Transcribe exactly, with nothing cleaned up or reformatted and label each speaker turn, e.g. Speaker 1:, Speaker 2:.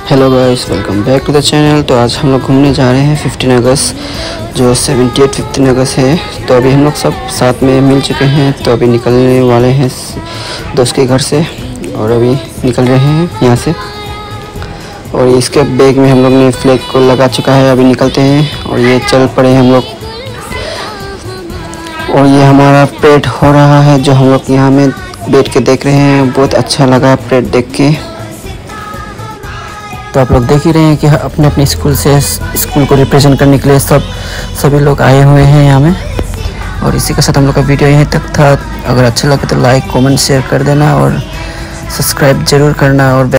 Speaker 1: Hello guys, welcome back to the channel. तो आज हम लोग घूमने जा रहे हैं फिफ्टीन अगस्त जो सेवेंटी एट फिफ्टीन अगस्त है। तो अभी हम लोग सब साथ में मिल चुके हैं, तो अभी निकलने वाले हैं दोस्त के घर से और अभी निकल रहे हैं यहाँ से। और इसके बैग में हम लोग ने फ्लैग को लगा चुका है। अभी निकलते हैं और ये चल पड़े हम लोग। और ये हमारा परेड हो रहा है जो हम लोग यहाँ में बैठ के देख रहे हैं। बहुत अच्छा लगा परेड देख के। तो आप लोग देख ही रहे हैं कि अपने अपने स्कूल से स्कूल को रिप्रेजेंट करने के लिए सब सभी लोग आए हुए हैं यहाँ में। और इसी के साथ हम लोग का वीडियो यहीं तक था। अगर अच्छा लगे तो लाइक कमेंट शेयर कर देना और सब्सक्राइब ज़रूर करना और